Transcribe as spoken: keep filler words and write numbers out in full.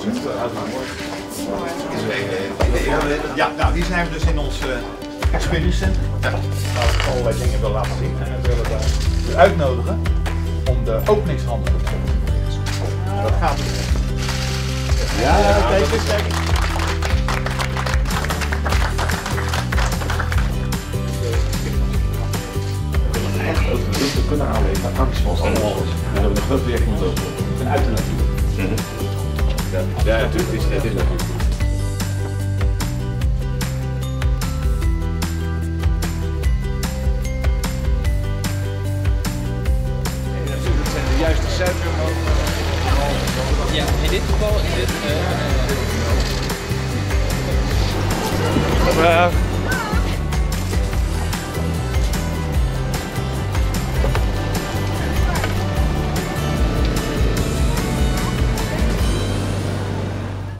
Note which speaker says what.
Speaker 1: Ja, nou, hier zijn we dus in ons uh, experience center. Ja. Waar we allerlei dingen willen laten zien. En we willen daar u uitnodigen om de openingshandeling te doen. Dat gaat dus. Ja, ja, kijk eens, kijk eens.
Speaker 2: Echt ook producten kunnen aanleveren aan die small allemaal. We hebben een groot project moeten lopen. Een alternatief. Mm-hmm. Ja, ja, natuurlijk is het natuurlijk.
Speaker 1: Dat zijn de juiste suikermolen.
Speaker 3: Ja, in dit geval is dit. Uh,
Speaker 1: uh,